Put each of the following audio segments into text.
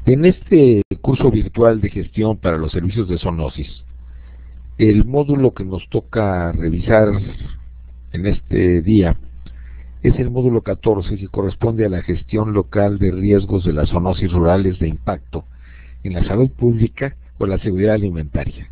En este curso virtual de gestión para los servicios de zoonosis, el módulo que nos toca revisar en este día es el módulo 14, que corresponde a la gestión local de riesgos de las zoonosis rurales de impacto en la salud pública o la seguridad alimentaria.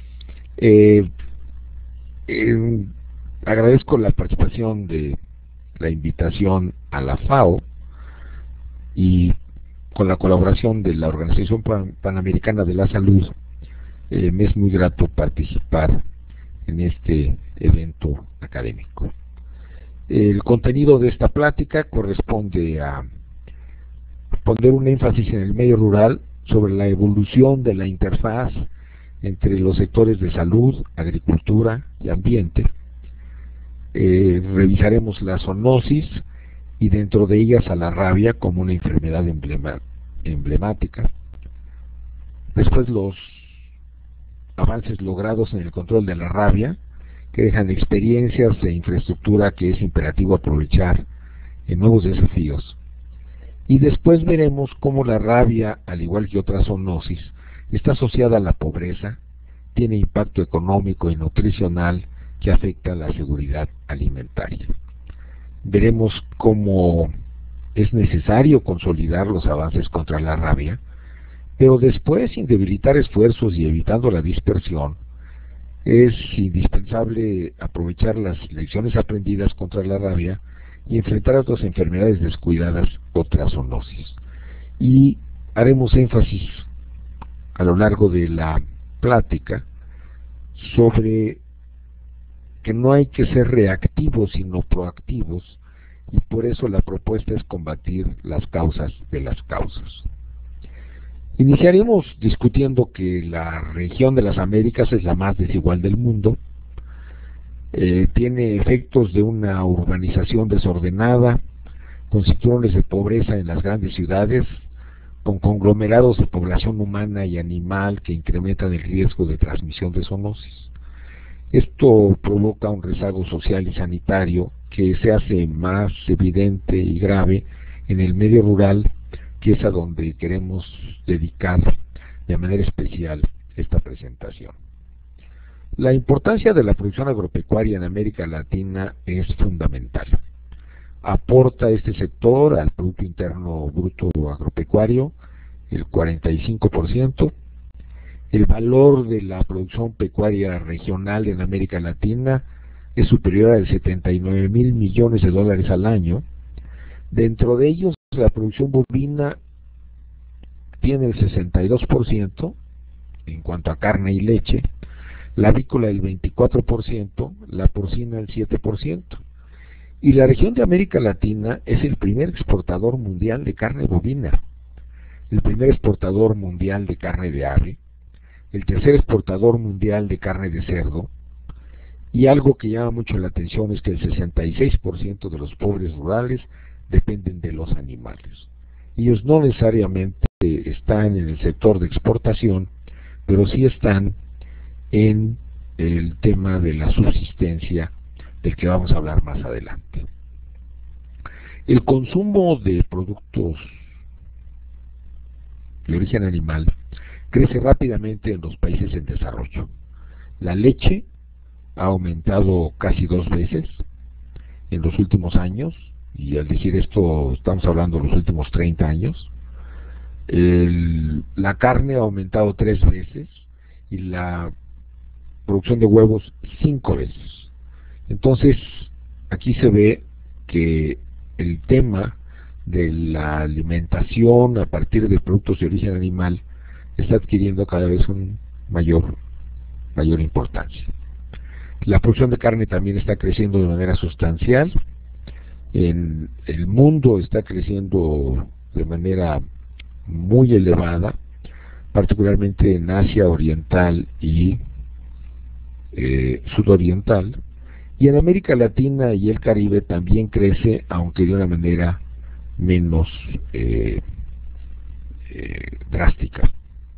Agradezco la participación de la invitación a la FAO y con la colaboración de la Organización Panamericana de la Salud. Me es muy grato participar en este evento académico. El contenido de esta plática corresponde a poner un énfasis en el medio rural sobre la evolución de la interfaz entre los sectores de salud, agricultura y ambiente. Revisaremos la zoonosis y dentro de ellas a la rabia como una enfermedad emblemática. Después los avances logrados en el control de la rabia, que dejan experiencias e infraestructura que es imperativo aprovechar en nuevos desafíos. Y después veremos cómo la rabia, al igual que otras zoonosis, está asociada a la pobreza, tiene impacto económico y nutricional que afecta a la seguridad alimentaria. Veremos cómo es necesario consolidar los avances contra la rabia, pero después, sin debilitar esfuerzos y evitando la dispersión, es indispensable aprovechar las lecciones aprendidas contra la rabia y enfrentar a otras enfermedades descuidadas, otras zoonosis. Y haremos énfasis a lo largo de la plática sobre que no hay que ser reactivos sino proactivos, y por eso la propuesta es combatir las causas de las causas. Iniciaremos discutiendo que la región de las Américas es la más desigual del mundo, tiene efectos de una urbanización desordenada, con cinturones de pobreza en las grandes ciudades, con conglomerados de población humana y animal que incrementan el riesgo de transmisión de zoonosis. Esto provoca un rezago social y sanitario que se hace más evidente y grave en el medio rural, que es a donde queremos dedicar de manera especial esta presentación. La importancia de la producción agropecuaria en América Latina es fundamental. Aporta este sector al Producto Interno Bruto agropecuario el 45%. El valor de la producción pecuaria regional en América Latina es superior a 79,000 millones de dólares al año. Dentro de ellos, la producción bovina tiene el 62% en cuanto a carne y leche, la avícola el 24%, la porcina el 7%. Y la región de América Latina es el primer exportador mundial de carne bovina, el primer exportador mundial de carne de ave, el tercer exportador mundial de carne de cerdo, y algo que llama mucho la atención es que el 66% de los pobres rurales dependen de los animales. Ellos no necesariamente están en el sector de exportación, pero sí están en el tema de la subsistencia, del que vamos a hablar más adelante. El consumo de productos de origen animal crece rápidamente en los países en desarrollo. La leche ha aumentado casi 2 veces en los últimos años, y al decir esto estamos hablando de los últimos 30 años. La carne ha aumentado 3 veces y la producción de huevos 5 veces. Entonces, aquí se ve que el tema de la alimentación a partir de productos de origen animal está adquiriendo cada vez una mayor importancia. La producción de carne también está creciendo de manera sustancial. En el mundo está creciendo de manera muy elevada, particularmente en Asia Oriental y Sudoriental, y en América Latina y el Caribe también crece, aunque de una manera menos drástica.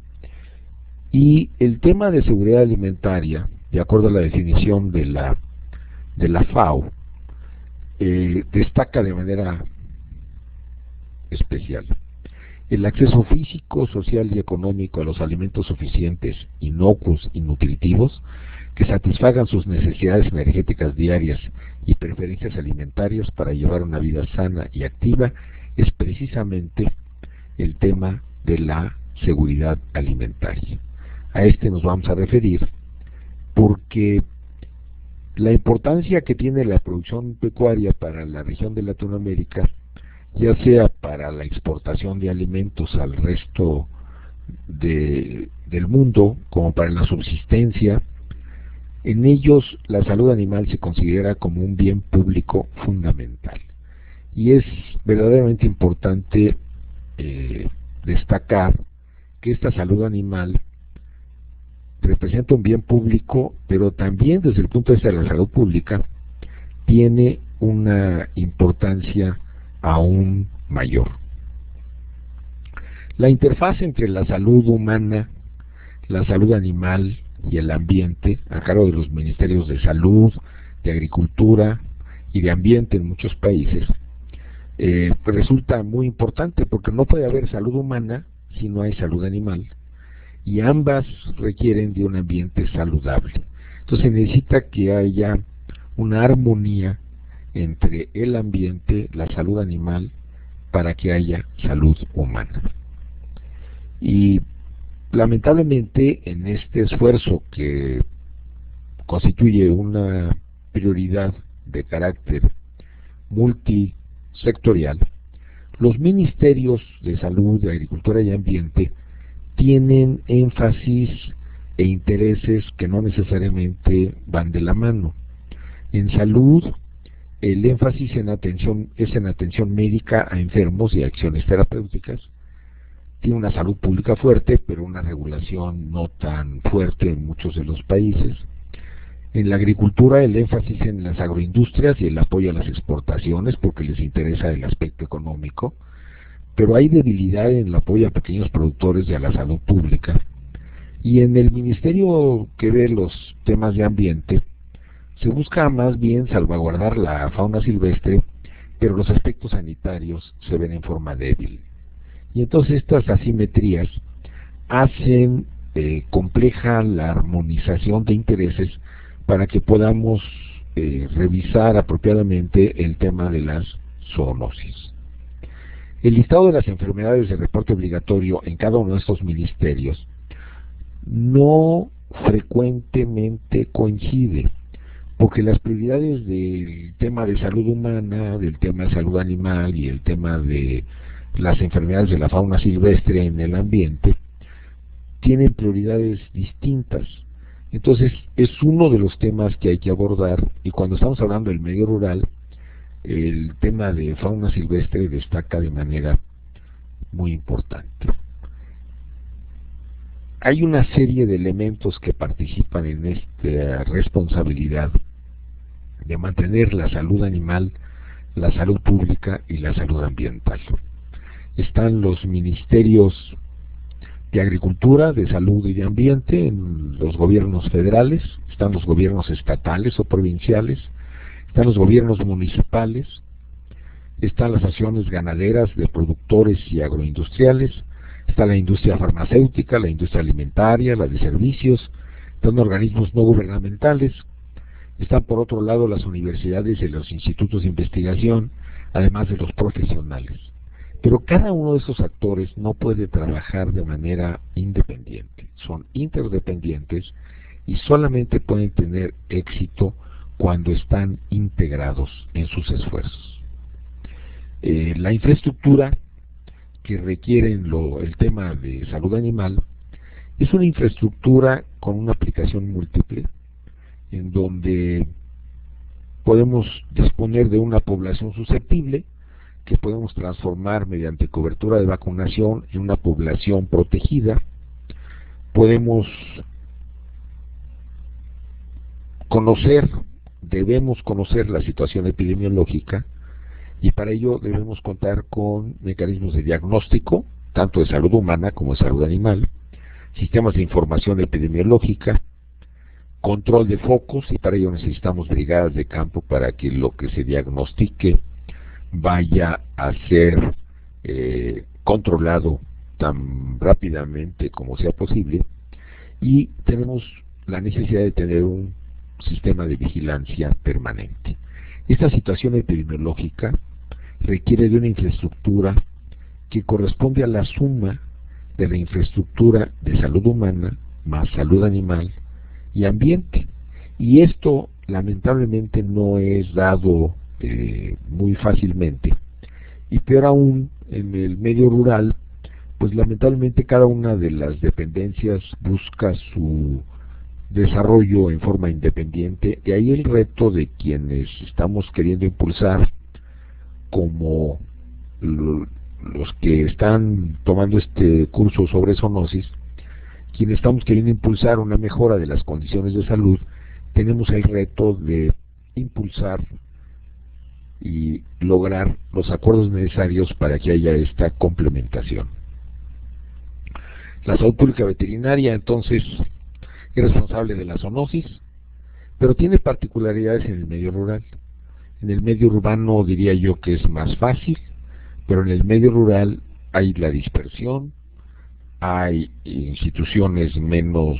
Y el tema de seguridad alimentaria, de acuerdo a la definición de la FAO, destaca de manera especial. El acceso físico, social y económico a los alimentos suficientes, inocuos y nutritivos que satisfagan sus necesidades energéticas diarias y preferencias alimentarias para llevar una vida sana y activa es precisamente el tema de la seguridad alimentaria. A este nos vamos a referir porque la importancia que tiene la producción pecuaria para la región de Latinoamérica, ya sea para la exportación de alimentos al resto del mundo, como para la subsistencia, en ellos la salud animal se considera como un bien público fundamental. Y es verdaderamente importante destacar que esta salud animal representa un bien público, pero también desde el punto de vista de la salud pública tiene una importancia aún mayor. La interfaz entre la salud humana, la salud animal y el ambiente, a cargo de los ministerios de salud, de agricultura y de ambiente en muchos países, resulta muy importante porque no puede haber salud humana si no hay salud animal, y ambas requieren de un ambiente saludable. Entonces se necesita que haya una armonía entre el ambiente, la salud animal, para que haya salud humana. Y lamentablemente en este esfuerzo que constituye una prioridad de carácter multisectorial, los ministerios de salud, de agricultura y ambiente tienen énfasis e intereses que no necesariamente van de la mano. En salud, el énfasis es en atención médica a enfermos y acciones terapéuticas. Tiene una salud pública fuerte, pero una regulación no tan fuerte en muchos de los países. En la agricultura, el énfasis en las agroindustrias y el apoyo a las exportaciones, porque les interesa el aspecto económico, pero hay debilidad en el apoyo a pequeños productores y a la salud pública. Y en el ministerio que ve los temas de ambiente, se busca más bien salvaguardar la fauna silvestre, pero los aspectos sanitarios se ven en forma débil. Y entonces estas asimetrías hacen compleja la armonización de intereses para que podamos revisar apropiadamente el tema de las zoonosis. El listado de las enfermedades de reporte obligatorio en cada uno de estos ministerios no frecuentemente coincide, porque las prioridades del tema de salud humana, del tema de salud animal y el tema de las enfermedades de la fauna silvestre en el ambiente tienen prioridades distintas. Entonces es uno de los temas que hay que abordar, y cuando estamos hablando del medio rural, el tema de fauna silvestre destaca de manera muy importante. Hay una serie de elementos que participan en esta responsabilidad de mantener la salud animal, la salud pública y la salud ambiental. Están los ministerios de Agricultura, de Salud y de Ambiente en los gobiernos federales, están los gobiernos estatales o provinciales, están los gobiernos municipales, están las asociaciones ganaderas de productores y agroindustriales, está la industria farmacéutica, la industria alimentaria, la de servicios, están organismos no gubernamentales, están por otro lado las universidades y los institutos de investigación, además de los profesionales. Pero cada uno de esos actores no puede trabajar de manera independiente, son interdependientes y solamente pueden tener éxito cuando están integrados en sus esfuerzos. La infraestructura que requiere el tema de salud animal es una infraestructura con una aplicación múltiple, en donde podemos disponer de una población susceptible, que podemos transformar mediante cobertura de vacunación en una población protegida. Debemos conocer la situación epidemiológica, y para ello debemos contar con mecanismos de diagnóstico, tanto de salud humana como de salud animal, sistemas de información epidemiológica, control de focos, y para ello necesitamos brigadas de campo para que lo que se diagnostique vaya a ser controlado tan rápidamente como sea posible, y tenemos la necesidad de tener un sistema de vigilancia permanente. Esta situación epidemiológica requiere de una infraestructura que corresponde a la suma de la infraestructura de salud humana más salud animal y ambiente. Y esto lamentablemente no es dado muy fácilmente. Y peor aún, en el medio rural, pues lamentablemente cada una de las dependencias busca su desarrollo en forma independiente, y ahí el reto de quienes estamos queriendo impulsar, como los que están tomando este curso sobre zoonosis, quienes estamos queriendo impulsar una mejora de las condiciones de salud, tenemos el reto de impulsar y lograr los acuerdos necesarios para que haya esta complementación. La salud pública veterinaria, entonces, es responsable de la zoonosis, pero tiene particularidades en el medio rural. En el medio urbano diría yo que es más fácil, pero en el medio rural hay la dispersión, hay instituciones menos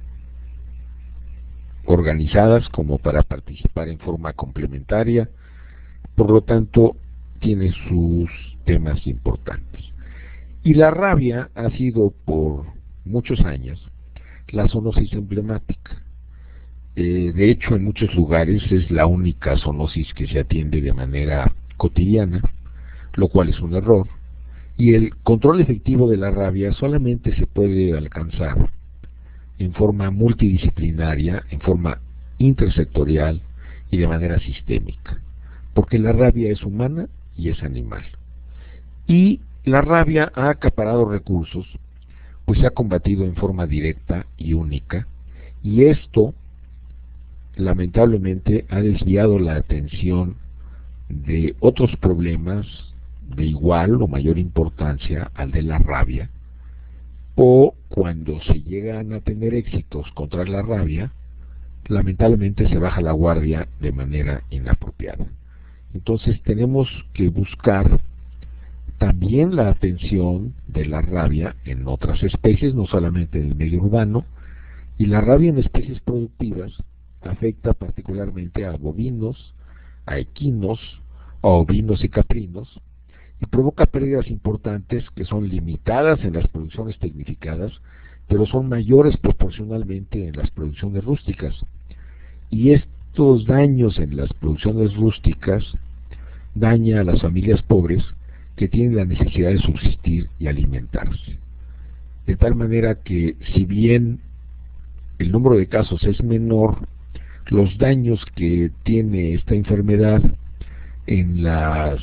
organizadas como para participar en forma complementaria, por lo tanto tiene sus temas importantes. Y la rabia ha sido por muchos años la zoonosis emblemática. De hecho, en muchos lugares es la única zoonosis que se atiende de manera cotidiana, lo cual es un error. Y el control efectivo de la rabia solamente se puede alcanzar en forma multidisciplinaria, en forma intersectorial y de manera sistémica, porque la rabia es humana y es animal. Y la rabia ha acaparado recursos, pues se ha combatido en forma directa y única, y esto lamentablemente ha desviado la atención de otros problemas de igual o mayor importancia al de la rabia, o cuando se llegan a tener éxitos contra la rabia, lamentablemente se baja la guardia de manera inapropiada. Entonces tenemos que buscar también la atención de la rabia en otras especies, no solamente en el medio urbano, y la rabia en especies productivas afecta particularmente a bovinos, a equinos, a ovinos y caprinos, y provoca pérdidas importantes que son limitadas en las producciones tecnificadas, pero son mayores proporcionalmente en las producciones rústicas. Y estos daños en las producciones rústicas daña a las familias pobres que tienen la necesidad de subsistir y alimentarse. De tal manera que, si bien el número de casos es menor, los daños que tiene esta enfermedad en las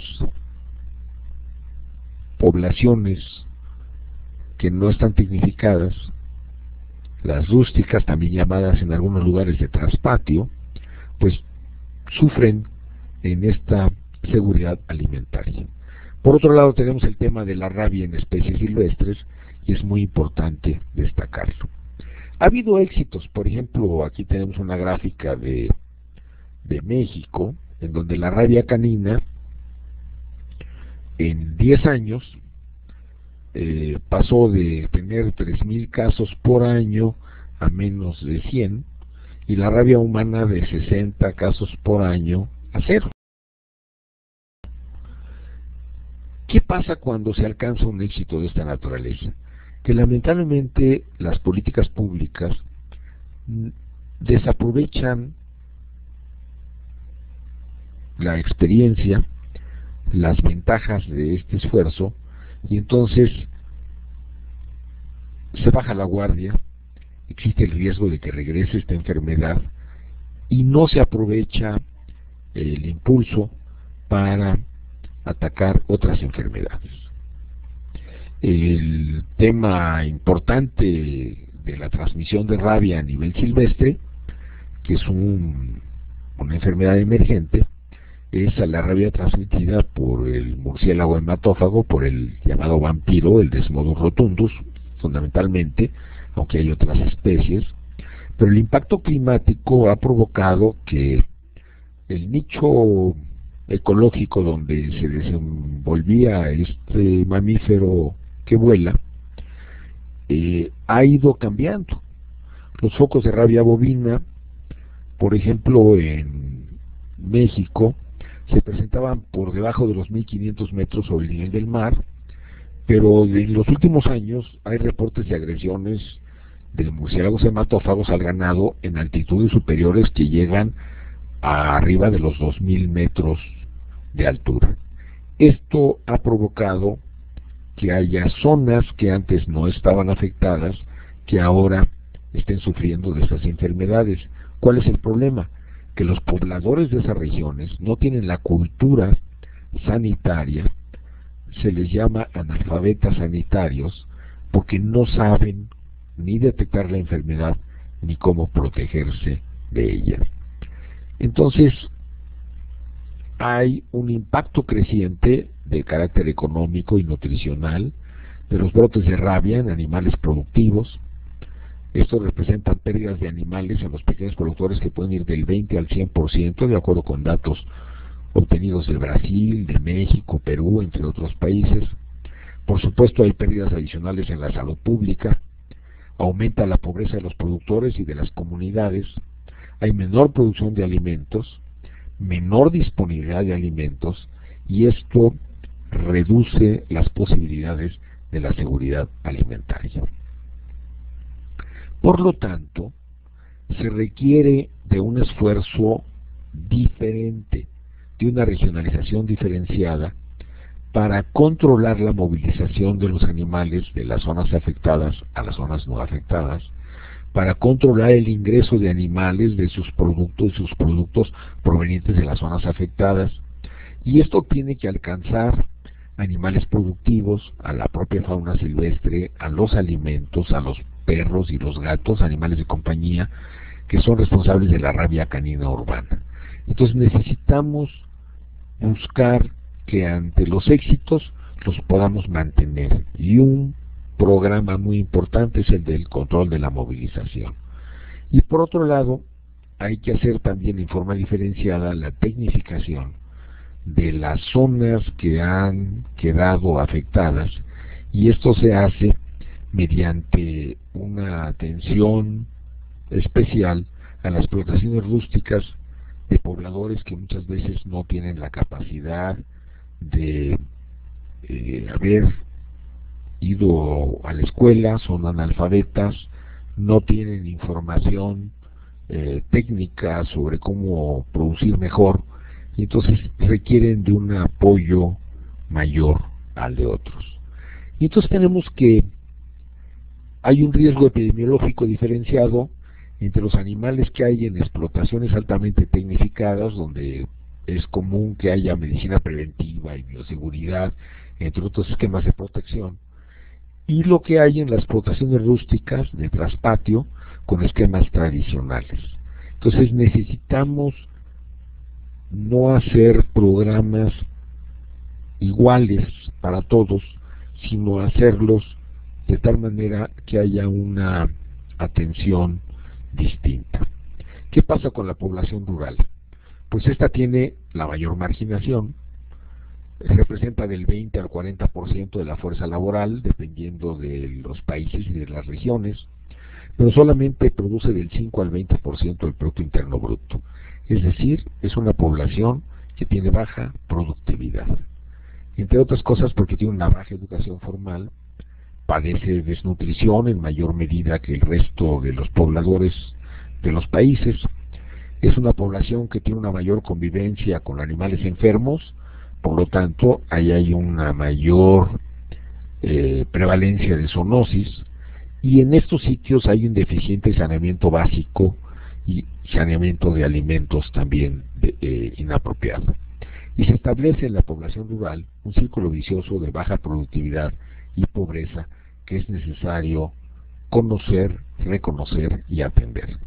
poblaciones que no están tecnificadas, las rústicas, también llamadas en algunos lugares de traspatio, pues sufren en esta seguridad alimentaria. Por otro lado, tenemos el tema de la rabia en especies silvestres, y es muy importante destacarlo. Ha habido éxitos, por ejemplo, aquí tenemos una gráfica de México, en donde la rabia canina en 10 años pasó de tener 3,000 casos por año a menos de 100, y la rabia humana de 60 casos por año a 0. ¿Qué pasa cuando se alcanza un éxito de esta naturaleza? Que lamentablemente las políticas públicas desaprovechan la experiencia, las ventajas de este esfuerzo, y entonces se baja la guardia, existe el riesgo de que regrese esta enfermedad, y no se aprovecha el impulso para atacar otras enfermedades. El tema importante de la transmisión de rabia a nivel silvestre, que es una enfermedad emergente, es a la rabia transmitida por el murciélago hematófago, por el llamado vampiro, el Desmodus rotundus, fundamentalmente, aunque hay otras especies. Pero el impacto climático ha provocado que el nicho ecológico donde se desenvolvía este mamífero que vuela, ha ido cambiando. Los focos de rabia bovina, por ejemplo, en México, se presentaban por debajo de los 1500 metros sobre el nivel del mar, pero en los últimos años hay reportes de agresiones de murciélagos hematófagos al ganado en altitudes superiores que llegan a arriba de los 2000 metros de altura. Esto ha provocado que haya zonas que antes no estaban afectadas, que ahora estén sufriendo de estas enfermedades. ¿Cuál es el problema? Que los pobladores de esas regiones no tienen la cultura sanitaria, se les llama analfabetas sanitarios, porque no saben ni detectar la enfermedad ni cómo protegerse de ella. Entonces, hay un impacto creciente de carácter económico y nutricional de los brotes de rabia en animales productivos. Esto representa pérdidas de animales en los pequeños productores que pueden ir del 20 al 100%, de acuerdo con datos obtenidos de Brasil, de México, Perú, entre otros países. Por supuesto, hay pérdidas adicionales en la salud pública, aumenta la pobreza de los productores y de las comunidades, hay menor producción de alimentos, menor disponibilidad de alimentos, y esto reduce las posibilidades de la seguridad alimentaria. Por lo tanto, se requiere de un esfuerzo diferente, de una regionalización diferenciada, para controlar la movilización de los animales de las zonas afectadas a las zonas no afectadas, para controlar el ingreso de animales de sus productos provenientes de las zonas afectadas, y esto tiene que alcanzar animales productivos, a la propia fauna silvestre, a los alimentos, a los perros y los gatos, animales de compañía, que son responsables de la rabia canina urbana. Entonces necesitamos buscar que ante los éxitos los podamos mantener, y un programa muy importante es el del control de la movilización. Y por otro lado, hay que hacer también en forma diferenciada la tecnificación de las zonas que han quedado afectadas, y esto se hace mediante una atención especial a las explotaciones rústicas de pobladores que muchas veces no tienen la capacidad de haber ido a la escuela, son analfabetas, no tienen información técnica sobre cómo producir mejor, y entonces requieren de un apoyo mayor al de otros. Y entonces tenemos que hay un riesgo epidemiológico diferenciado entre los animales que hay en explotaciones altamente tecnificadas, donde es común que haya medicina preventiva y bioseguridad, entre otros esquemas de protección, y lo que hay en las explotaciones rústicas de traspatio con esquemas tradicionales. Entonces necesitamos no hacer programas iguales para todos, sino hacerlos de tal manera que haya una atención distinta. ¿Qué pasa con la población rural? Pues esta tiene la mayor marginación, representa del 20 al 40% de la fuerza laboral, dependiendo de los países y de las regiones, pero solamente produce del 5 al 20% del Producto Interno Bruto. Es decir, es una población que tiene baja productividad. Entre otras cosas porque tiene una baja educación formal, padece desnutrición en mayor medida que el resto de los pobladores de los países. Es una población que tiene una mayor convivencia con animales enfermos, por lo tanto, ahí hay una mayor prevalencia de zoonosis, y en estos sitios hay un deficiente saneamiento básico y saneamiento de alimentos también inapropiado. Y se establece en la población rural un círculo vicioso de baja productividad y pobreza que es necesario conocer, reconocer y atender.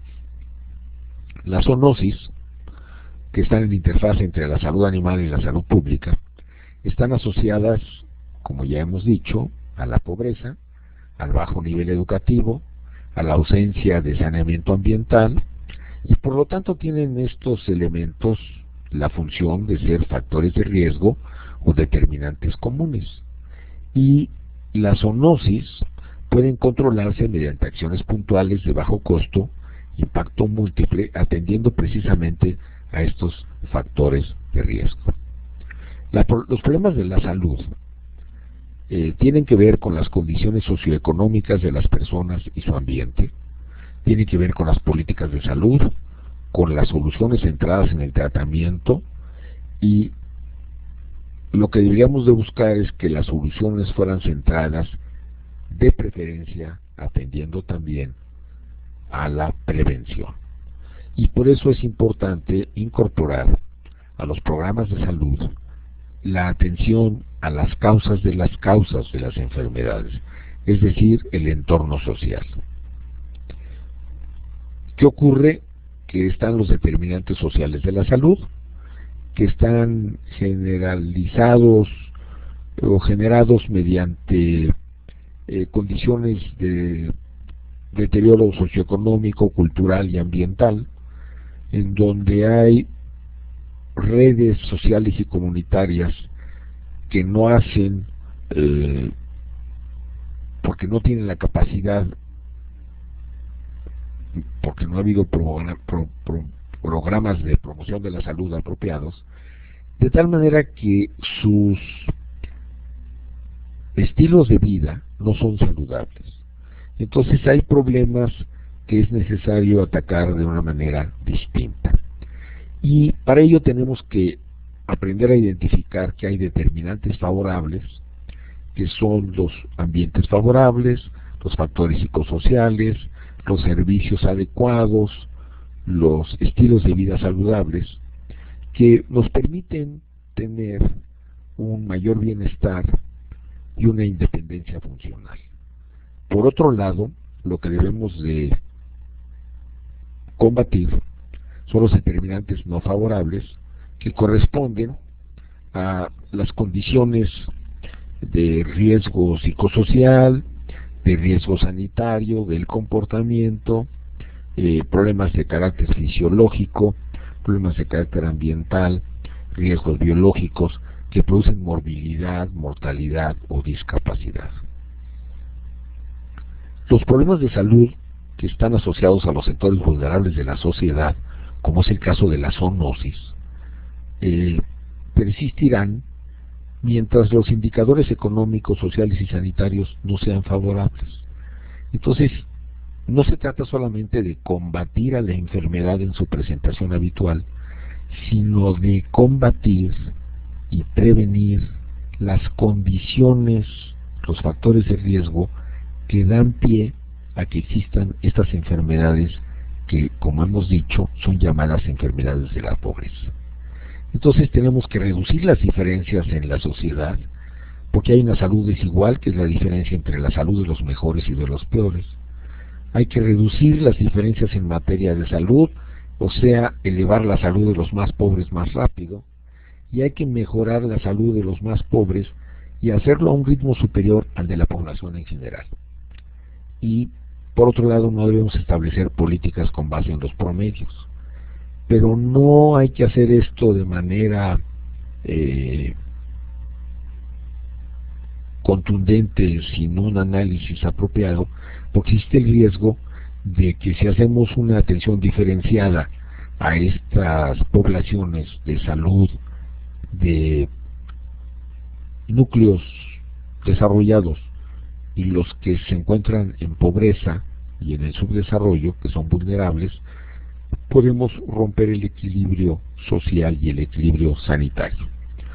La zoonosis, que están en interfaz entre la salud animal y la salud pública, están asociadas, como ya hemos dicho, a la pobreza, al bajo nivel educativo, a la ausencia de saneamiento ambiental, y por lo tanto tienen estos elementos la función de ser factores de riesgo o determinantes comunes. Y las zoonosis pueden controlarse mediante acciones puntuales de bajo costo, impacto múltiple, atendiendo precisamente a estos factores de riesgo. Los problemas de la salud tienen que ver con las condiciones socioeconómicas de las personas y su ambiente, tienen que ver con las políticas de salud, con las soluciones centradas en el tratamiento, y lo que deberíamos de buscar es que las soluciones fueran centradas, de preferencia atendiendo también a la prevención. Y por eso es importante incorporar a los programas de salud la atención a las causas de las enfermedades, es decir, el entorno social. ¿Qué ocurre? Que están los determinantes sociales de la salud, que están generalizados o generados mediante condiciones de deterioro socioeconómico, cultural y ambiental, en donde hay redes sociales y comunitarias que no hacen, porque no tienen la capacidad, porque no ha habido programas de promoción de la salud apropiados, de tal manera que sus estilos de vida no son saludables. Entonces hay problemas que es necesario atacar de una manera distinta. Y para ello tenemos que aprender a identificar que hay determinantes favorables, que son los ambientes favorables, los factores psicosociales, los servicios adecuados, los estilos de vida saludables, que nos permiten tener un mayor bienestar y una independencia funcional. Por otro lado, lo que debemos de combatir son los determinantes no favorables, que corresponden a las condiciones de riesgo psicosocial, de riesgo sanitario, del comportamiento, problemas de carácter fisiológico, problemas de carácter ambiental, riesgos biológicos que producen morbilidad, mortalidad o discapacidad. Los problemas de salud que están asociados a los sectores vulnerables de la sociedad, como es el caso de la zoonosis, persistirán mientras los indicadores económicos, sociales y sanitarios no sean favorables. Entonces, no se trata solamente de combatir a la enfermedad en su presentación habitual, sino de combatir y prevenir las condiciones, los factores de riesgo que dan pie a que existan estas enfermedades que, como hemos dicho, son llamadas enfermedades de la pobreza. Entonces tenemos que reducir las diferencias en la sociedad, porque hay una salud desigual, que es la diferencia entre la salud de los mejores y de los peores. Hay que reducir las diferencias en materia de salud, o sea, elevar la salud de los más pobres más rápido, y hay que mejorar la salud de los más pobres y hacerlo a un ritmo superior al de la población en general. Y por otro lado, no debemos establecer políticas con base en los promedios, pero no hay que hacer esto de manera contundente, sin un análisis apropiado, porque existe el riesgo de que si hacemos una atención diferenciada a estas poblaciones de salud, de núcleos desarrollados y los que se encuentran en pobreza y en el subdesarrollo, que son vulnerables, podemos romper el equilibrio social y el equilibrio sanitario.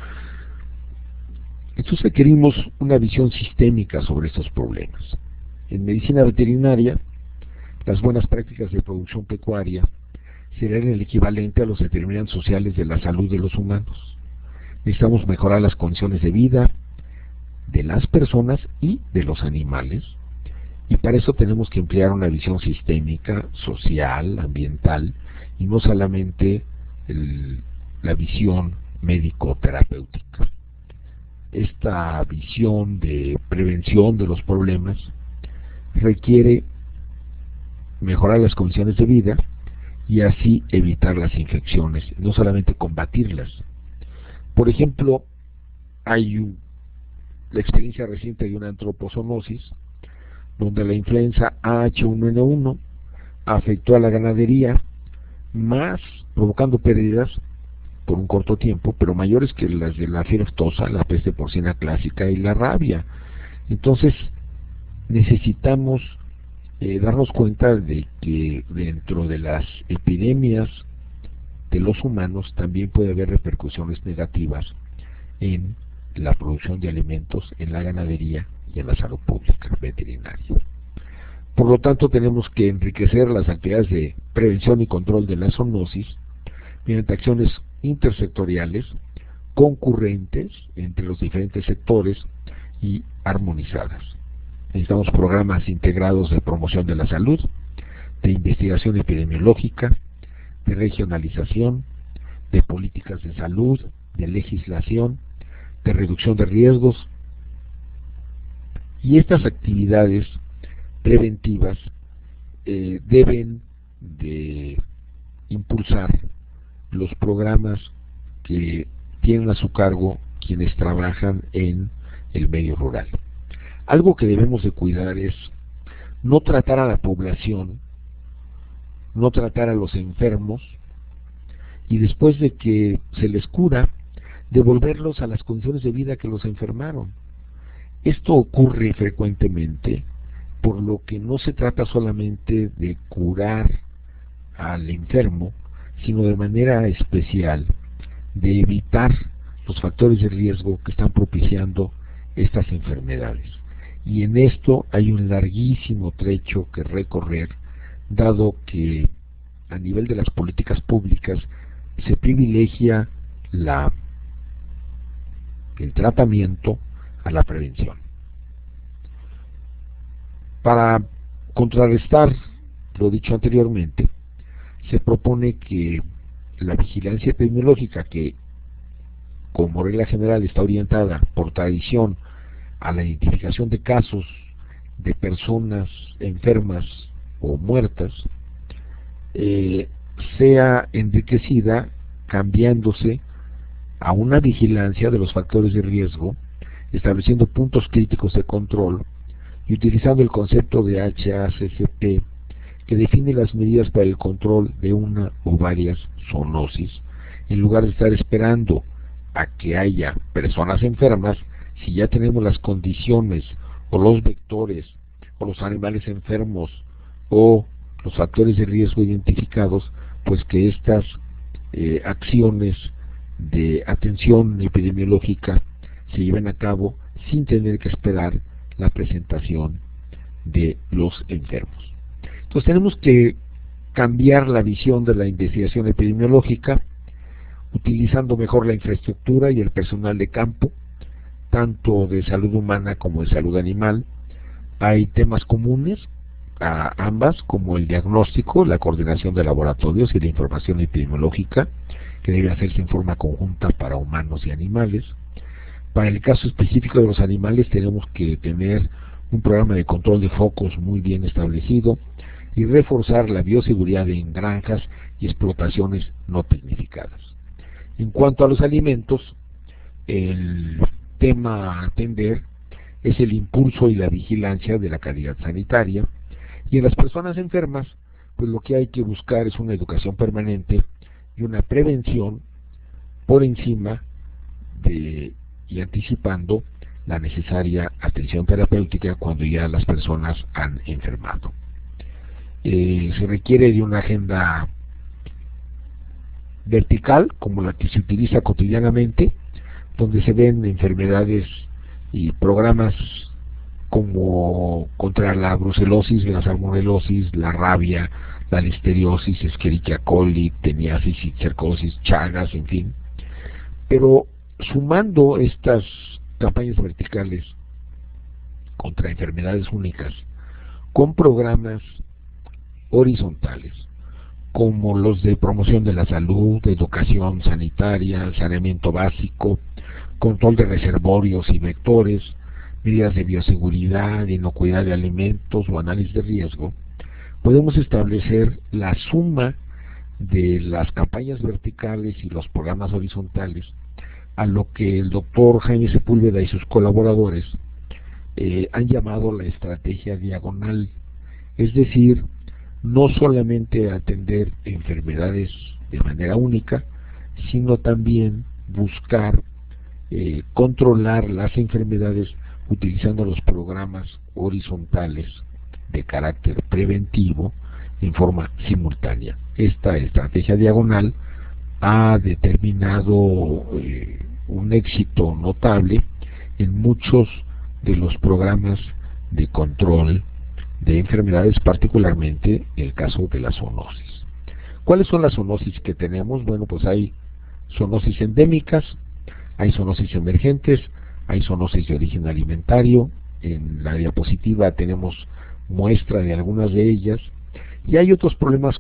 Entonces requerimos una visión sistémica sobre estos problemas. En medicina veterinaria, las buenas prácticas de producción pecuaria serán el equivalente a los determinantes sociales de la salud de los humanos. Necesitamos mejorar las condiciones de vida de las personas y de los animales, y para eso tenemos que emplear una visión sistémica, social, ambiental, y no solamente la visión médico-terapéutica. Esta visión de prevención de los problemas requiere mejorar las condiciones de vida y así evitar las infecciones, no solamente combatirlas. Por ejemplo, hay la experiencia reciente de una antropozoonosis, donde la influenza H1N1 afectó a la ganadería, más provocando pérdidas por un corto tiempo, pero mayores que las de la fiebre aftosa, la peste porcina clásica y la rabia. Entonces, necesitamos darnos cuenta de que dentro de las epidemias de los humanos también puede haber repercusiones negativas en la producción de alimentos, en la ganadería y en la salud pública veterinaria. Por lo tanto, tenemos que enriquecer las actividades de prevención y control de la zoonosis mediante acciones intersectoriales, concurrentes entre los diferentes sectores y armonizadas. Necesitamos programas integrados de promoción de la salud, de investigación epidemiológica, de regionalización, de políticas de salud, de legislación, de reducción de riesgos. Y estas actividades preventivas deben de impulsar los programas que tienen a su cargo quienes trabajan en el medio rural. Algo que debemos de cuidar es no tratar a la población, no tratar a los enfermos y después de que se les cura, devolverlos a las condiciones de vida que los enfermaron. Esto ocurre frecuentemente, por lo que no se trata solamente de curar al enfermo, sino de manera especial de evitar los factores de riesgo que están propiciando estas enfermedades. Y en esto hay un larguísimo trecho que recorrer, dado que a nivel de las políticas públicas se privilegia el tratamiento a la prevención. Para contrarrestar lo dicho anteriormente, se propone que la vigilancia epidemiológica, que como regla general está orientada por tradición a la identificación de casos de personas enfermas o muertas, sea enriquecida cambiándose a una vigilancia de los factores de riesgo, estableciendo puntos críticos de control y utilizando el concepto de HACCP, que define las medidas para el control de una o varias zoonosis, en lugar de estar esperando a que haya personas enfermas. Si ya tenemos las condiciones o los vectores o los animales enfermos o los factores de riesgo identificados, pues que estas acciones de atención epidemiológica se lleven a cabo sin tener que esperar la presentación de los enfermos. Entonces tenemos que cambiar la visión de la investigación epidemiológica, utilizando mejor la infraestructura y el personal de campo, tanto de salud humana como de salud animal. Hay temas comunes a ambas, como el diagnóstico, la coordinación de laboratorios y la información epidemiológica, que debe hacerse en forma conjunta para humanos y animales. Para el caso específico de los animales tenemos que tener un programa de control de focos muy bien establecido y reforzar la bioseguridad en granjas y explotaciones no tecnificadas. En cuanto a los alimentos, el tema a atender es el impulso y la vigilancia de la calidad sanitaria, y en las personas enfermas, pues lo que hay que buscar es una educación permanente y una prevención por encima de y anticipando la necesaria atención terapéutica cuando ya las personas han enfermado. Se requiere de una agenda vertical, como la que se utiliza cotidianamente, donde se ven enfermedades y programas como contra la brucelosis, la salmonelosis, la rabia, la listeriosis, Escherichia coli, teniasis y cercosis, chagas, en fin. Pero sumando estas campañas verticales contra enfermedades únicas con programas horizontales como los de promoción de la salud, educación sanitaria, saneamiento básico, control de reservorios y vectores, medidas de bioseguridad, inocuidad de alimentos o análisis de riesgo, podemos establecer la suma de las campañas verticales y los programas horizontales a lo que el doctor Jaime Sepúlveda y sus colaboradores han llamado la estrategia diagonal, es decir, no solamente atender enfermedades de manera única, sino también buscar controlar las enfermedades utilizando los programas horizontales de carácter preventivo en forma simultánea. Esta estrategia diagonal ha determinado un éxito notable en muchos de los programas de control de enfermedades, particularmente en el caso de la zoonosis. ¿Cuáles son las zoonosis que tenemos? Bueno, pues hay zoonosis endémicas, hay zoonosis emergentes, hay zoonosis de origen alimentario. En la diapositiva tenemos muestra de algunas de ellas, y hay otros problemas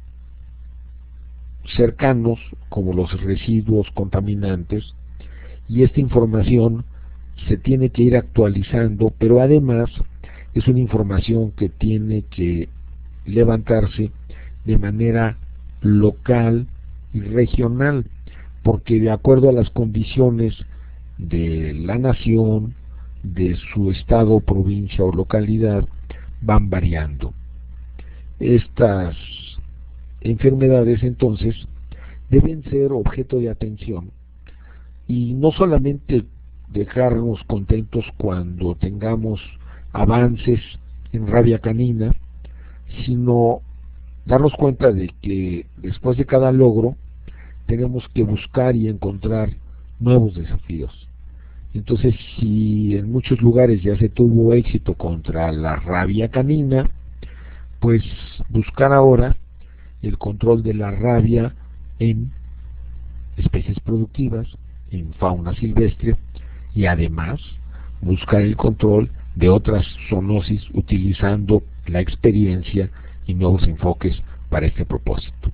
cercanos como los residuos contaminantes, y esta información se tiene que ir actualizando, pero además es una información que tiene que levantarse de manera local y regional, porque de acuerdo a las condiciones de la nación, de su estado, provincia o localidad, van variando. Estas enfermedades entonces deben ser objeto de atención y no solamente dejarnos contentos cuando tengamos avances en rabia canina, sino darnos cuenta de que después de cada logro tenemos que buscar y encontrar nuevos desafíos. Entonces, si en muchos lugares ya se tuvo éxito contra la rabia canina, pues buscar ahora el control de la rabia en especies productivas, en fauna silvestre, y además buscar el control de otras zoonosis utilizando la experiencia y nuevos enfoques para este propósito.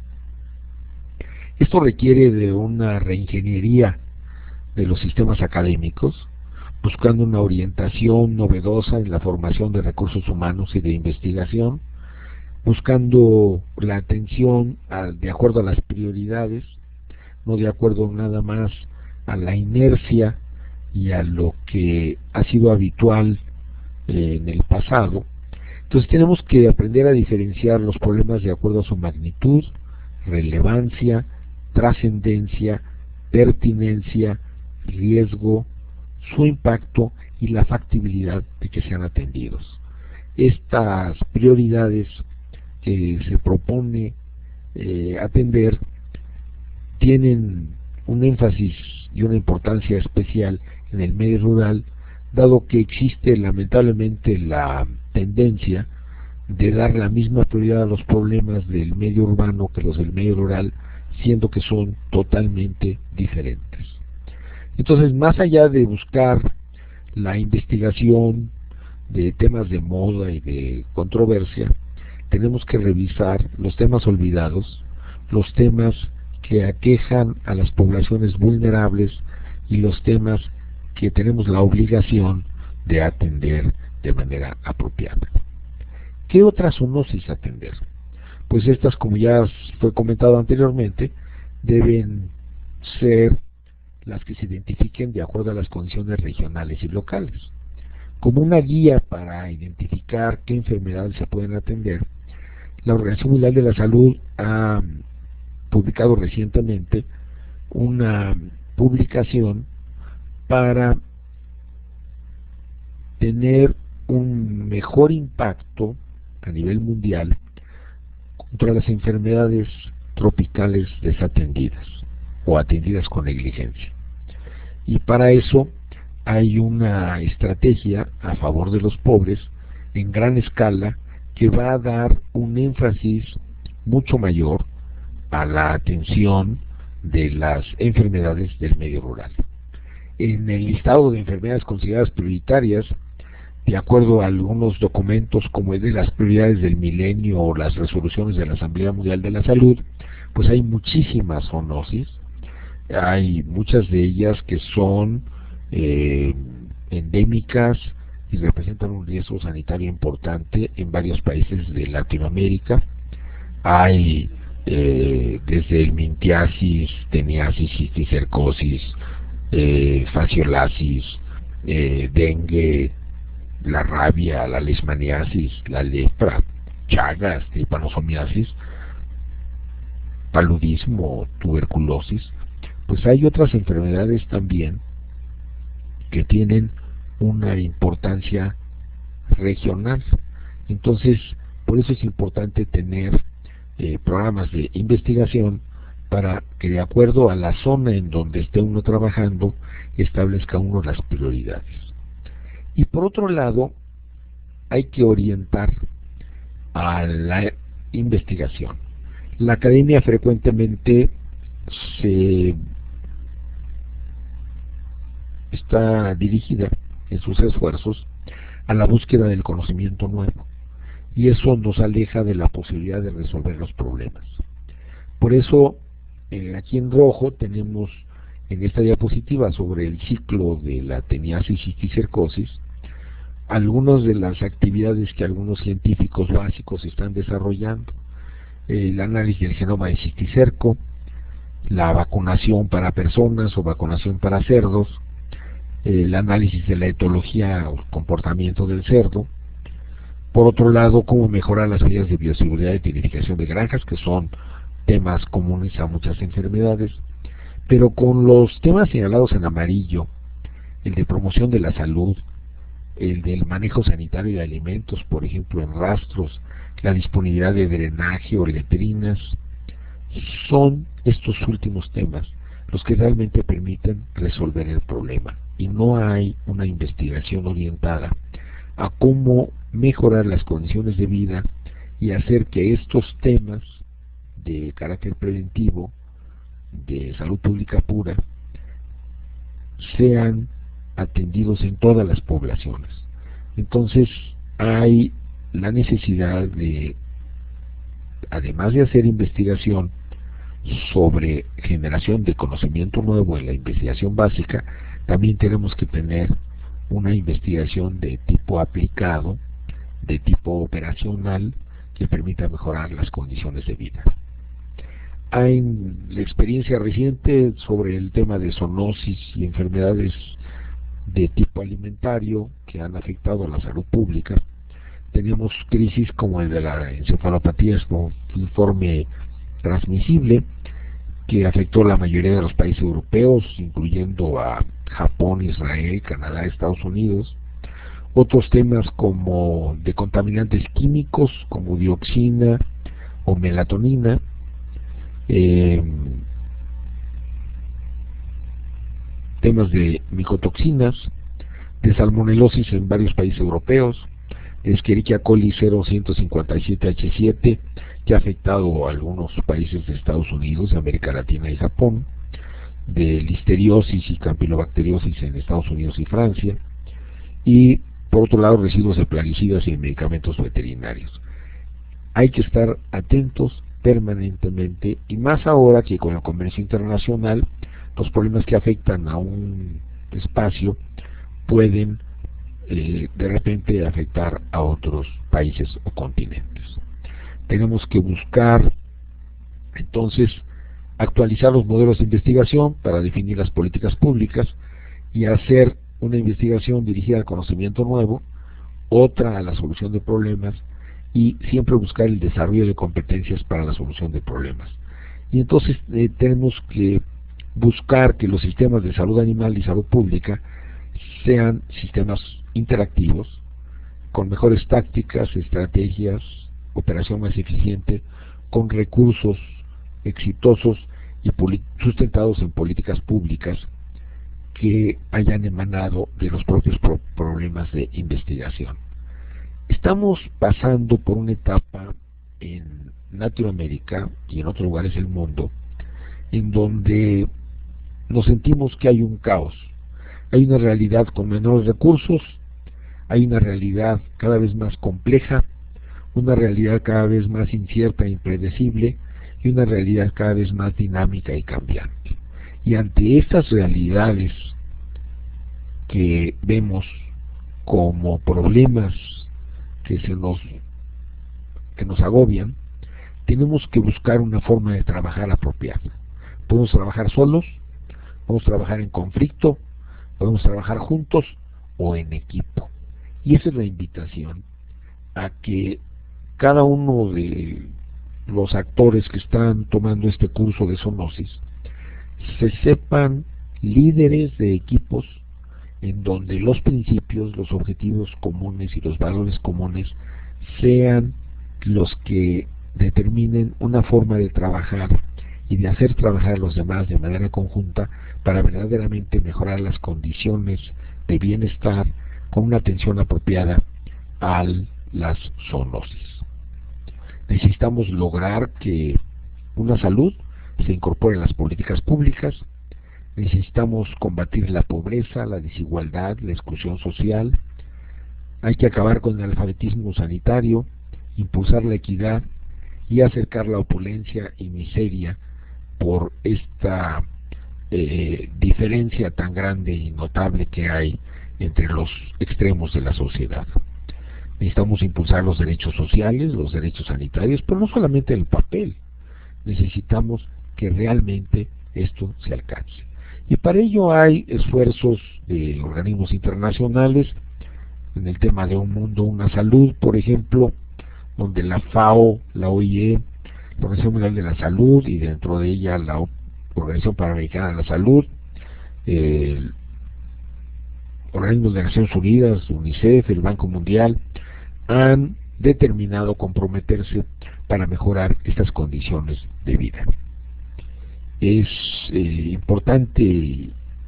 Esto requiere de una reingeniería de los sistemas académicos, buscando una orientación novedosa en la formación de recursos humanos y de investigación, buscando la atención de acuerdo a las prioridades, no de acuerdo nada más a la inercia y a lo que ha sido habitual en el pasado. Entonces tenemos que aprender a diferenciar los problemas de acuerdo a su magnitud, relevancia, trascendencia, pertinencia, riesgo, su impacto y la factibilidad de que sean atendidos. Estas prioridades que se propone atender tienen un énfasis y una importancia especial en el medio rural, dado que existe lamentablemente la tendencia de dar la misma prioridad a los problemas del medio urbano que los del medio rural, siendo que son totalmente diferentes. Entonces, más allá de buscar la investigación de temas de moda y de controversia, tenemos que revisar los temas olvidados, los temas que aquejan a las poblaciones vulnerables y los temas que tenemos la obligación de atender de manera apropiada. ¿Qué otras zoonosis atender? Pues estas, como ya fue comentado anteriormente, deben ser las que se identifiquen de acuerdo a las condiciones regionales y locales. Como una guía para identificar qué enfermedades se pueden atender, la Organización Mundial de la Salud ha publicado recientemente una publicación para tener un mejor impacto a nivel mundial contra las enfermedades tropicales desatendidas o atendidas con negligencia. Y para eso hay una estrategia a favor de los pobres en gran escala que va a dar un énfasis mucho mayor a la atención de las enfermedades del medio rural. En el listado de enfermedades consideradas prioritarias, de acuerdo a algunos documentos como el de las prioridades del milenio o las resoluciones de la Asamblea Mundial de la Salud, pues hay muchísimas zoonosis, hay muchas de ellas que son endémicas y representan un riesgo sanitario importante en varios países de Latinoamérica. Hay desde el mintiasis, teniasis, cisticercosis, faciolasis, dengue, la rabia, la leishmaniasis, la lepra, chagas, tripanosomiasis, paludismo, tuberculosis. Pues hay otras enfermedades también que tienen una importancia regional. Entonces, por eso es importante tener programas de investigación para que, de acuerdo a la zona en donde esté uno trabajando, establezca uno las prioridades. Y por otro lado, hay que orientar a la investigación. La academia frecuentemente se está dirigida en sus esfuerzos a la búsqueda del conocimiento nuevo, y eso nos aleja de la posibilidad de resolver los problemas. Por eso, aquí en rojo tenemos en esta diapositiva sobre el ciclo de la teniasis y cisticercosis algunas de las actividades que algunos científicos básicos están desarrollando: el análisis del genoma de cisticerco, la vacunación para personas o vacunación para cerdos, el análisis de la etología o comportamiento del cerdo. Por otro lado, cómo mejorar las medidas de bioseguridad y tecnificación de granjas, que son temas comunes a muchas enfermedades, pero con los temas señalados en amarillo: el de promoción de la salud, el del manejo sanitario de alimentos, por ejemplo en rastros, la disponibilidad de drenaje o letrinas. Son estos últimos temas los que realmente permiten resolver el problema, y no hay una investigación orientada a cómo mejorar las condiciones de vida y hacer que estos temas de carácter preventivo, de salud pública pura, sean atendidos en todas las poblaciones. Entonces hay la necesidad de, además de hacer investigación sobre generación de conocimiento nuevo en la investigación básica, también tenemos que tener una investigación de tipo aplicado, de tipo operacional, que permita mejorar las condiciones de vida. Hay la experiencia reciente sobre el tema de zoonosis y enfermedades de tipo alimentario que han afectado a la salud pública. Tenemos crisis como el de la encefalopatía espongiforme transmisible, que afectó a la mayoría de los países europeos, incluyendo a Japón, Israel, Canadá, Estados Unidos. Otros temas como de contaminantes químicos como dioxina o melatonina, temas de micotoxinas, de salmonelosis en varios países europeos, Escherichia coli 0157H7, que ha afectado a algunos países de Estados Unidos, de América Latina y Japón, de listeriosis y campilobacteriosis en Estados Unidos y Francia, y por otro lado residuos de plaguicidas y medicamentos veterinarios. Hay que estar atentos permanentemente, y más ahora que con el comercio internacional los problemas que afectan a un espacio pueden de repente afectar a otros países o continentes. Tenemos que buscar entonces actualizar los modelos de investigación para definir las políticas públicas y hacer una investigación dirigida al conocimiento nuevo, otra a la solución de problemas, y siempre buscar el desarrollo de competencias para la solución de problemas. Y entonces tenemos que buscar que los sistemas de salud animal y salud pública sean sistemas interactivos, con mejores tácticas, estrategias, operación más eficiente, con recursos exitosos y sustentados en políticas públicas que hayan emanado de los propios problemas de investigación. Estamos pasando por una etapa en Latinoamérica y en otros lugares del mundo en donde nos sentimos que hay un caos. Hay una realidad con menores recursos, hay una realidad cada vez más compleja, una realidad cada vez más incierta e impredecible, y una realidad cada vez más dinámica y cambiante. Y ante estas realidades que vemos como problemas que nos agobian, tenemos que buscar una forma de trabajar apropiada. Podemos trabajar solos, podemos trabajar en conflicto, podemos trabajar juntos o en equipo. Y esa es la invitación a que cada uno de los actores que están tomando este curso de zoonosis se sepan líderes de equipos en donde los principios, los objetivos comunes y los valores comunes sean los que determinen una forma de trabajar y de hacer trabajar a los demás de manera conjunta para verdaderamente mejorar las condiciones de bienestar con una atención apropiada a las zoonosis. Necesitamos lograr que una salud se incorpore en las políticas públicas. Necesitamos combatir la pobreza, la desigualdad, la exclusión social. Hay que acabar con el alfabetismo sanitario, impulsar la equidad y acercar la opulencia y miseria por esta diferencia tan grande y notable que hay entre los extremos de la sociedad. Necesitamos impulsar los derechos sociales, los derechos sanitarios, pero no solamente el papel. Necesitamos que realmente esto se alcance. Y para ello hay esfuerzos de organismos internacionales en el tema de un mundo, una salud, por ejemplo, donde la FAO, la OIE, la Organización Mundial de la Salud y dentro de ella la Organización Panamericana de la Salud, organismos de Naciones Unidas, UNICEF, el Banco Mundial, han determinado comprometerse para mejorar estas condiciones de vida. Es importante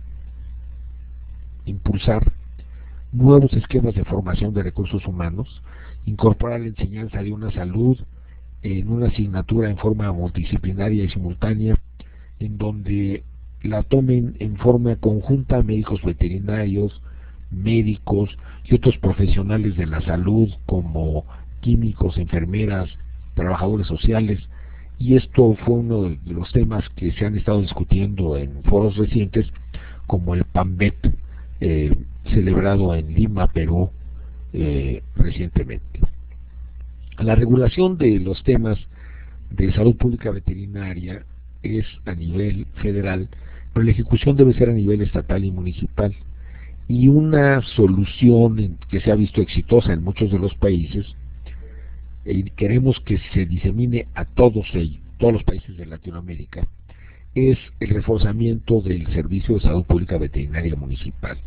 impulsar nuevos esquemas de formación de recursos humanos, incorporar la enseñanza de una salud en una asignatura en forma multidisciplinaria y simultánea, en donde la tomen en forma conjunta médicos veterinarios, médicos y otros profesionales de la salud como químicos, enfermeras, trabajadores sociales. Y esto fue uno de los temas que se han estado discutiendo en foros recientes, como el PAMBET, celebrado en Lima, Perú, recientemente. La regulación de los temas de salud pública veterinaria es a nivel federal, pero la ejecución debe ser a nivel estatal y municipal. Y una solución que se ha visto exitosa en muchos de los países, y queremos que se disemine a todos los países de Latinoamérica, es el reforzamiento del servicio de salud pública veterinaria municipal.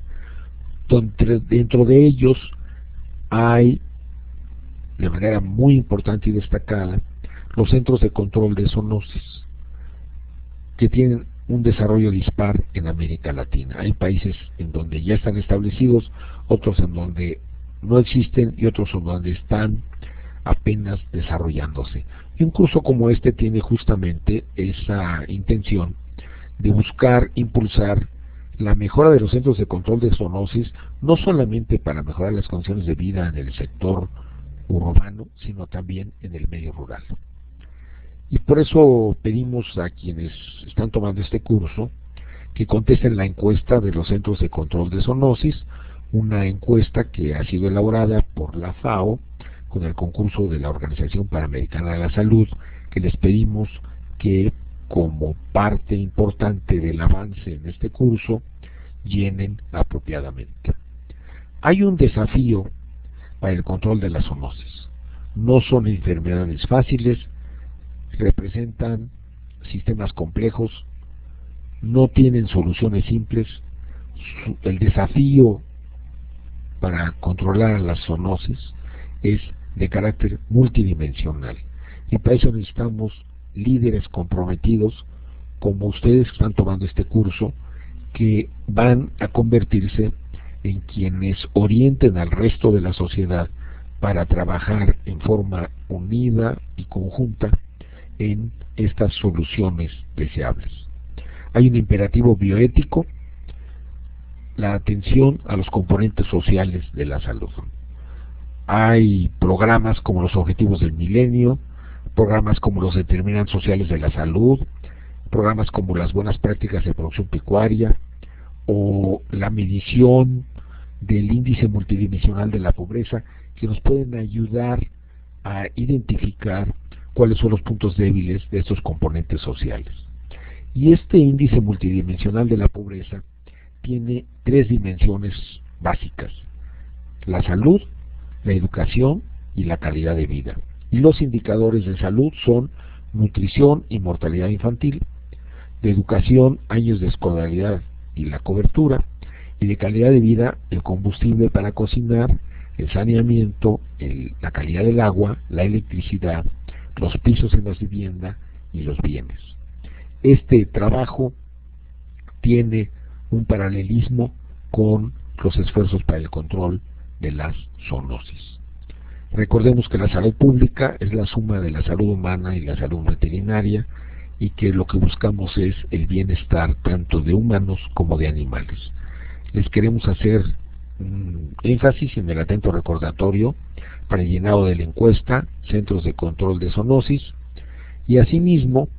Dentro de ellos hay, de manera muy importante y destacada, los centros de control de zoonosis, que tienen un desarrollo dispar en América Latina. Hay países en donde ya están establecidos, otros en donde no existen y otros en donde están apenas desarrollándose. Y un curso como este tiene justamente esa intención de buscar impulsar la mejora de los centros de control de zoonosis, no solamente para mejorar las condiciones de vida en el sector urbano, sino también en el medio rural. Y por eso pedimos a quienes están tomando este curso que contesten la encuesta de los centros de control de zoonosis, una encuesta que ha sido elaborada por la FAO con el concurso de la Organización Panamericana de la Salud, que les pedimos que, como parte importante del avance en este curso, llenen apropiadamente. Hay un desafío para el control de la zoonosis. No son enfermedades fáciles, representan sistemas complejos, no tienen soluciones simples. El desafío para controlar a las zoonosis es de carácter multidimensional, y para eso necesitamos líderes comprometidos como ustedes que están tomando este curso, que van a convertirse en quienes orienten al resto de la sociedad para trabajar en forma unida y conjunta en estas soluciones deseables. Hay un imperativo bioético, la atención a los componentes sociales de la salud. Hay programas como los Objetivos del Milenio, programas como los Determinantes Sociales de la Salud, programas como las buenas prácticas de producción pecuaria o la medición del índice multidimensional de la pobreza, que nos pueden ayudar a identificar cuáles son los puntos débiles de estos componentes sociales. Y este índice multidimensional de la pobreza tiene tres dimensiones básicas: la salud, la educación y la calidad de vida. Y los indicadores de salud son nutrición y mortalidad infantil, de educación, años de escolaridad y la cobertura, y de calidad de vida, el combustible para cocinar, el saneamiento, la calidad del agua, la electricidad, los pisos en las viviendas y los bienes. Este trabajo tiene un paralelismo con los esfuerzos para el control de las zoonosis. Recordemos que la salud pública es la suma de la salud humana y la salud veterinaria, y que lo que buscamos es el bienestar tanto de humanos como de animales. Les queremos hacer énfasis en el atento recordatorio para el llenado de la encuesta Centros de Control de Zoonosis, y asimismo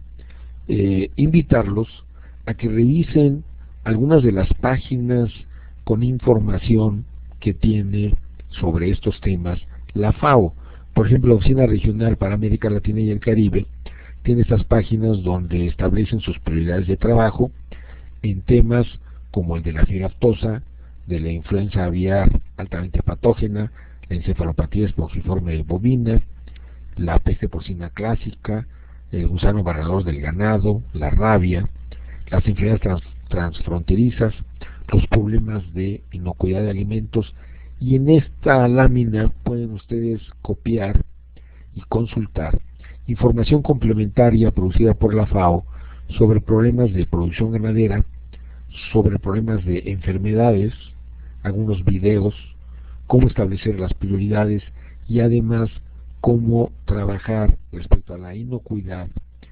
invitarlos a que revisen algunas de las páginas con información que tiene sobre estos temas la FAO. Por ejemplo, la Oficina Regional para América Latina y el Caribe tiene estas páginas donde establecen sus prioridades de trabajo en temas como el de la fiebre aftosa, de la influenza aviar altamente patógena, la encefalopatía espongiforme bovina, la peste porcina clásica, el gusano barredor del ganado, la rabia, las enfermedades transfronterizas, los problemas de inocuidad de alimentos. Y en esta lámina pueden ustedes copiar y consultar información complementaria producida por la FAO sobre problemas de producción ganadera, sobre problemas de enfermedades, algunos videos, cómo establecer las prioridades y además cómo trabajar respecto a la inocuidad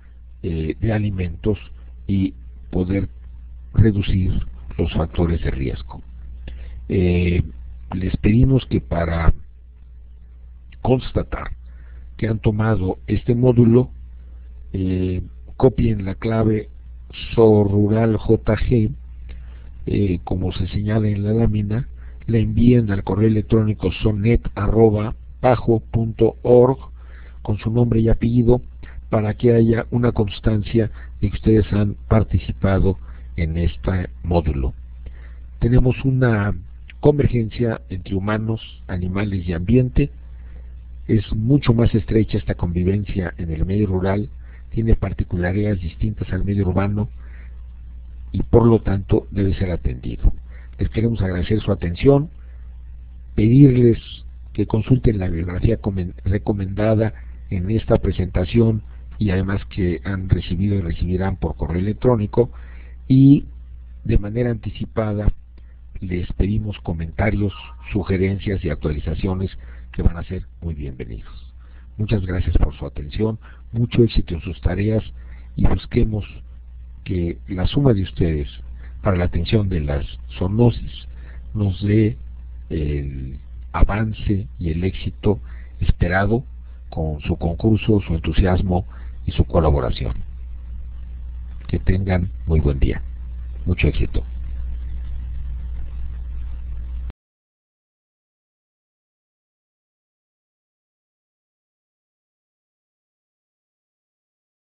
de alimentos y poder reducir los factores de riesgo. Les pedimos que para constatar que han tomado este módulo, copien la clave SORURALJG, como se señala en la lámina, la envíen al correo electrónico sonet@pajo.org con su nombre y apellido, para que haya una constancia de que ustedes han participado en este módulo. Tenemos una convergencia entre humanos, animales y ambiente. Es mucho más estrecha esta convivencia en el medio rural, tiene particularidades distintas al medio urbano y por lo tanto debe ser atendido. Les queremos agradecer su atención, pedirles que consulten la bibliografía recomendada en esta presentación y además que han recibido y recibirán por correo electrónico, y de manera anticipada les pedimos comentarios, sugerencias y actualizaciones que van a ser muy bienvenidos. Muchas gracias por su atención, mucho éxito en sus tareas, y busquemos que la suma de ustedes para la atención de las zoonosis nos dé el avance y el éxito esperado con su concurso, su entusiasmo y su colaboración. Que tengan muy buen día. Mucho éxito.